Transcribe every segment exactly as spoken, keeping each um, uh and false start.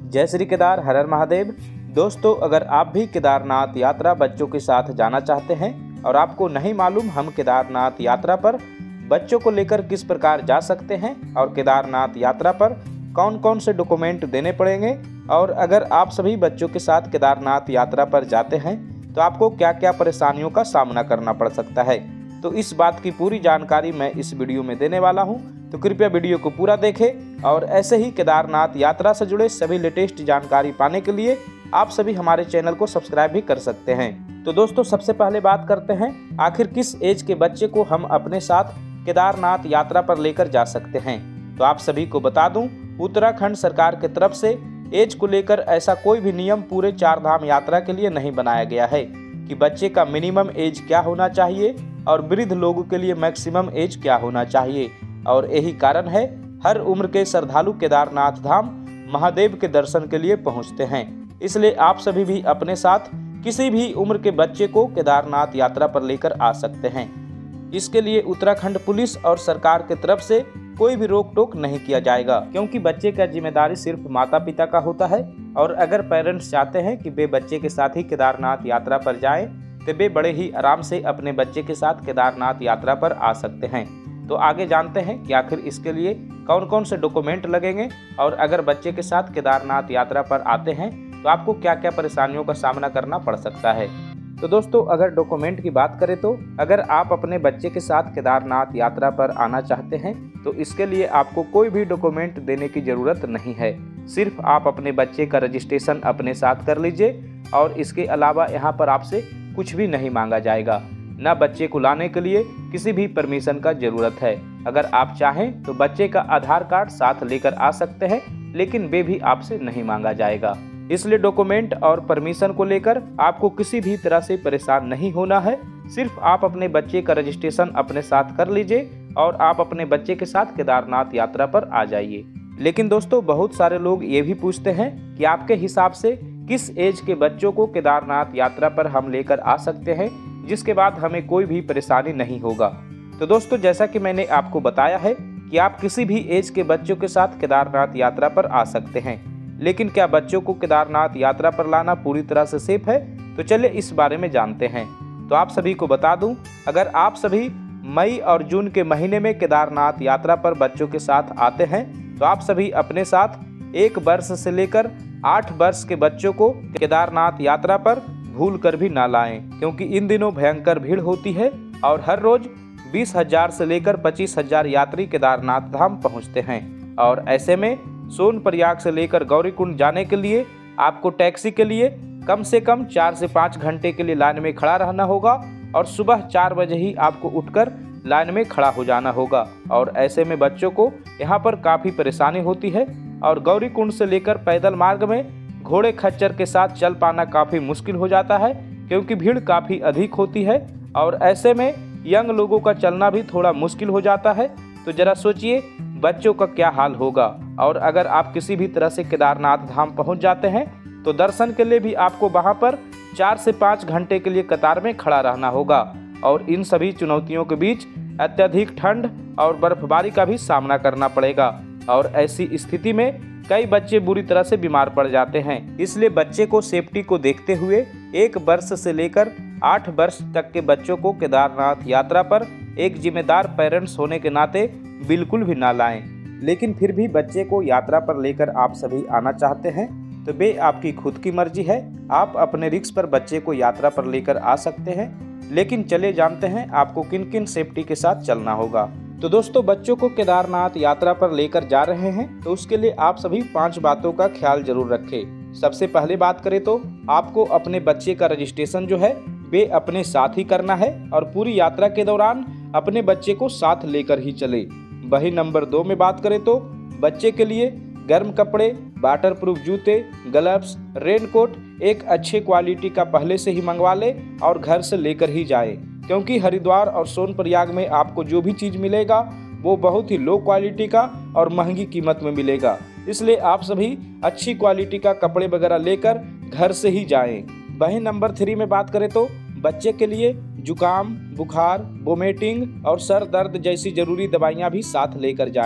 जय श्री केदार, हर हर महादेव। दोस्तों, अगर आप भी केदारनाथ यात्रा बच्चों के साथ जाना चाहते हैं और आपको नहीं मालूम हम केदारनाथ यात्रा पर बच्चों को लेकर किस प्रकार जा सकते हैं और केदारनाथ यात्रा पर कौन कौन से डॉक्यूमेंट देने पड़ेंगे, और अगर आप सभी बच्चों के साथ केदारनाथ यात्रा पर जाते हैं तो आपको क्या क्या परेशानियों का सामना करना पड़ सकता है, तो इस बात की पूरी जानकारी मैं इस वीडियो में देने वाला हूं। तो कृपया वीडियो को पूरा देखें और ऐसे ही केदारनाथ यात्रा से जुड़े सभी लेटेस्ट जानकारी पाने के लिए आप सभी हमारे चैनल को सब्सक्राइब भी कर सकते हैं। तो दोस्तों, सबसे पहले बात करते हैं आखिर किस एज के बच्चे को हम अपने साथ केदारनाथ यात्रा पर लेकर जा सकते हैं। तो आप सभी को बता दूं, उत्तराखंड सरकार की तरफ से एज को लेकर ऐसा कोई भी नियम पूरे चार धाम यात्रा के लिए नहीं बनाया गया है कि बच्चे का मिनिमम एज क्या होना चाहिए और वृद्ध लोगों के लिए मैक्सिमम एज क्या होना चाहिए। और यही कारण है हर उम्र के श्रद्धालु केदारनाथ धाम महादेव के दर्शन के लिए पहुंचते हैं। इसलिए आप सभी भी अपने साथ किसी भी उम्र के बच्चे को केदारनाथ यात्रा पर लेकर आ सकते हैं। इसके लिए उत्तराखंड पुलिस और सरकार की तरफ से कोई भी रोक टोक नहीं किया जाएगा, क्योंकि बच्चे का जिम्मेदारी सिर्फ माता पिता का होता है। और अगर पेरेंट्स चाहते हैं कि वे बच्चे के साथ ही केदारनाथ यात्रा पर जाएं, तो वे बड़े ही आराम से अपने बच्चे के साथ केदारनाथ यात्रा पर आ सकते हैं। तो आगे जानते हैं कि आखिर इसके लिए कौन कौन से डॉक्यूमेंट लगेंगे, और अगर बच्चे के साथ केदारनाथ यात्रा पर आते हैं तो आपको क्या क्या परेशानियों का सामना करना पड़ सकता है। तो दोस्तों, अगर डॉक्यूमेंट की बात करें तो अगर आप अपने बच्चे के साथ केदारनाथ यात्रा पर आना चाहते हैं तो इसके लिए आपको कोई भी डॉक्यूमेंट देने की ज़रूरत नहीं है। सिर्फ आप अपने बच्चे का रजिस्ट्रेशन अपने साथ कर लीजिए और इसके अलावा यहाँ पर आपसे कुछ भी नहीं मांगा जाएगा। न बच्चे को लाने के लिए किसी भी परमिशन का ज़रूरत है। अगर आप चाहें तो बच्चे का आधार कार्ड साथ लेकर आ सकते हैं, लेकिन वे भी आपसे नहीं मांगा जाएगा। इसलिए डॉक्यूमेंट और परमिशन को लेकर आपको किसी भी तरह से परेशान नहीं होना है। सिर्फ आप अपने बच्चे का रजिस्ट्रेशन अपने साथ कर लीजिए और आप अपने बच्चे के साथ केदारनाथ यात्रा पर आ जाइए। लेकिन दोस्तों, बहुत सारे लोग ये भी पूछते हैं कि आपके हिसाब से किस एज के बच्चों को केदारनाथ यात्रा पर हम लेकर आ सकते हैं जिसके बाद हमें कोई भी परेशानी नहीं होगा। तो दोस्तों, जैसा कि मैंने आपको बताया है कि आप किसी भी एज के बच्चों के साथ केदारनाथ यात्रा पर आ सकते हैं, लेकिन क्या बच्चों को केदारनाथ यात्रा पर लाना पूरी तरह से सेफ है? तो चलिए इस बारे में जानते हैं। तो आप सभी को बता दूं, अगर आप सभी मई और जून के महीने में केदारनाथ यात्रा पर बच्चों के साथ आते हैं तो आप सभी अपने साथ एक वर्ष से लेकर आठ वर्ष के बच्चों को केदारनाथ यात्रा पर भूल कर भी ना लाएं, क्योंकि इन दिनों भयंकर भीड़ होती है और हर रोज बीस हजार से लेकर पच्चीस हजार यात्री केदारनाथ धाम पहुंचते हैं। और ऐसे में सोनप्रयाग से लेकर गौरीकुंड जाने के लिए आपको टैक्सी के लिए कम से कम चार से पाँच घंटे के लिए लाइन में खड़ा रहना होगा और सुबह चार बजे ही आपको उठकर लाइन में खड़ा हो जाना होगा। और ऐसे में बच्चों को यहाँ पर काफ़ी परेशानी होती है और गौरीकुंड से लेकर पैदल मार्ग में घोड़े खच्चर के साथ चल पाना काफ़ी मुश्किल हो जाता है, क्योंकि भीड़ काफ़ी अधिक होती है और ऐसे में यंग लोगों का चलना भी थोड़ा मुश्किल हो जाता है। तो ज़रा सोचिए बच्चों का क्या हाल होगा। और अगर आप किसी भी तरह से केदारनाथ धाम पहुंच जाते हैं तो दर्शन के लिए भी आपको वहां पर चार से पाँच घंटे के लिए कतार में खड़ा रहना होगा। और इन सभी चुनौतियों के बीच अत्यधिक ठंड और बर्फबारी का भी सामना करना पड़ेगा। और ऐसी स्थिति में कई बच्चे बुरी तरह से बीमार पड़ जाते हैं। इसलिए बच्चे को सेफ्टी को देखते हुए एक वर्ष से लेकर आठ वर्ष तक के बच्चों को केदारनाथ यात्रा पर एक जिम्मेदार पेरेंट्स होने के नाते बिल्कुल भी ना लाएं। लेकिन फिर भी बच्चे को यात्रा पर लेकर आप सभी आना चाहते हैं तो वे आपकी खुद की मर्जी है। आप अपने रिस्क पर बच्चे को यात्रा पर लेकर आ सकते हैं, लेकिन चले जानते हैं आपको किन किन सेफ्टी के साथ चलना होगा। तो दोस्तों, बच्चों को केदारनाथ यात्रा पर लेकर जा रहे हैं तो उसके लिए आप सभी पांच बातों का ख्याल जरूर रखें। सबसे पहले बात करें तो आपको अपने बच्चे का रजिस्ट्रेशन जो है वे अपने साथ ही करना है और पूरी यात्रा के दौरान अपने बच्चे को साथ लेकर ही चले। वही नंबर दो में बात करें तो बच्चे के लिए गर्म कपड़े, वाटर प्रूफ जूते, ग्लव्स, रेनकोट एक अच्छे क्वालिटी का पहले से ही मंगवा ले और घर से लेकर ही जाए, क्योंकि हरिद्वार और सोनप्रयाग में आपको जो भी चीज़ मिलेगा वो बहुत ही लो क्वालिटी का और महंगी कीमत में मिलेगा। इसलिए आप सभी अच्छी क्वालिटी का कपड़े वगैरह लेकर घर से ही जाएं। वहीं नंबर थ्री में बात करें तो बच्चे के लिए जुकाम, बुखार, वोमिटिंग और सर दर्द जैसी जरूरी दवाइयाँ भी साथ लेकर जाएं।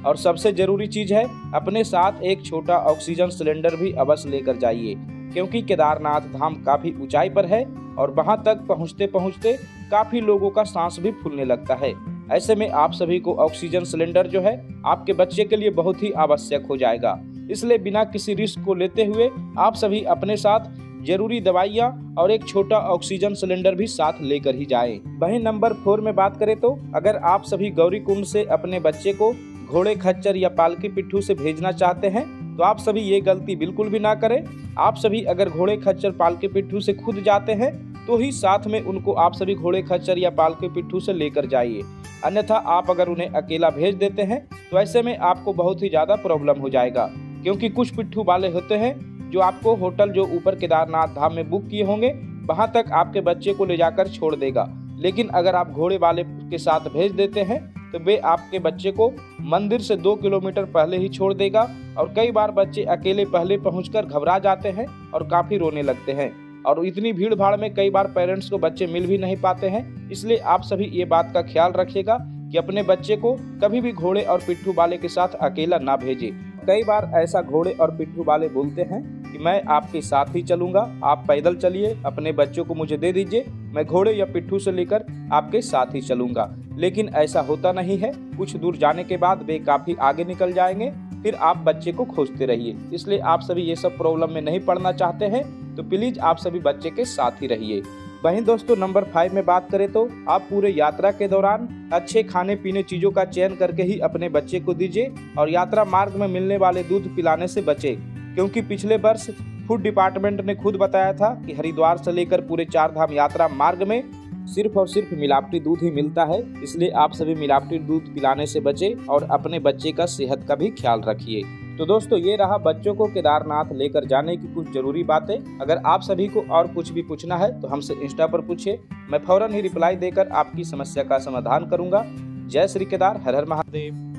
और सबसे जरूरी चीज है, अपने साथ एक छोटा ऑक्सीजन सिलेंडर भी अवश्य लेकर जाइए, क्योंकि केदारनाथ धाम काफी ऊंचाई पर है और वहां तक पहुंचते पहुंचते काफी लोगों का सांस भी फूलने लगता है। ऐसे में आप सभी को ऑक्सीजन सिलेंडर जो है आपके बच्चे के लिए बहुत ही आवश्यक हो जाएगा। इसलिए बिना किसी रिस्क को लेते हुए आप सभी अपने साथ जरूरी दवाइयाँ और एक छोटा ऑक्सीजन सिलेंडर भी साथ लेकर ही जाएं। वहीं नंबर फोर में बात करें तो अगर आप सभी गौरीकुंड से अपने बच्चे को घोड़े खच्चर या पालकी पिट्ठू से भेजना चाहते हैं तो आप सभी ये गलती बिल्कुल भी ना करें। आप सभी अगर घोड़े खच्चर पालकी पिट्ठू से खुद जाते हैं तो ही साथ में उनको आप सभी घोड़े खच्चर या पालकी पिट्ठू से लेकर जाइए, अन्यथा आप अगर उन्हें अकेला भेज देते हैं तो ऐसे में आपको बहुत ही ज़्यादा प्रॉब्लम हो जाएगा, क्योंकि कुछ पिट्ठू वाले होते हैं जो आपको होटल जो ऊपर केदारनाथ धाम में बुक किए होंगे वहां तक आपके बच्चे को ले जाकर छोड़ देगा, लेकिन अगर आप घोड़े वाले के साथ भेज देते हैं तो वे आपके बच्चे को मंदिर से दो किलोमीटर पहले ही छोड़ देगा। और कई बार बच्चे अकेले पहले पहुंचकर घबरा जाते हैं और काफ़ी रोने लगते हैं, और इतनी भीड़ भाड़ में कई बार पेरेंट्स को बच्चे मिल भी नहीं पाते हैं। इसलिए आप सभी ये बात का ख्याल रखिएगा कि अपने बच्चे को कभी भी घोड़े और पिट्ठू वाले के साथ अकेला ना भेजें। कई बार ऐसा घोड़े और पिट्ठू वाले बोलते हैं कि मैं आपके साथ ही चलूंगा, आप पैदल चलिए, अपने बच्चों को मुझे दे दीजिए, मैं घोड़े या पिट्ठू से लेकर आपके साथ ही चलूंगा। लेकिन ऐसा होता नहीं है। कुछ दूर जाने के बाद वे काफ़ी आगे निकल जाएंगे, फिर आप बच्चे को खोजते रहिए। इसलिए आप सभी ये सब प्रॉब्लम में नहीं पड़ना चाहते हैं तो प्लीज़ आप सभी बच्चे के साथ ही रहिए। वहीं दोस्तों नंबर फाइव में बात करें तो आप पूरे यात्रा के दौरान अच्छे खाने पीने चीज़ों का चयन करके ही अपने बच्चे को दीजिए और यात्रा मार्ग में मिलने वाले दूध पिलाने से बचें, क्योंकि पिछले वर्ष फूड डिपार्टमेंट ने खुद बताया था कि हरिद्वार से लेकर पूरे चार धाम यात्रा मार्ग में सिर्फ और सिर्फ मिलावटी दूध ही मिलता है। इसलिए आप सभी मिलावटी दूध पिलाने से बचें और अपने बच्चे का सेहत का भी ख्याल रखिए। तो दोस्तों ये रहा बच्चों को केदारनाथ लेकर जाने की कुछ जरूरी बातें। अगर आप सभी को और कुछ भी पूछना है तो हमसे इंस्टा पर पूछिए, मैं फौरन ही रिप्लाई देकर आपकी समस्या का समाधान करूंगा। जय श्री केदार, हर हर महादेव।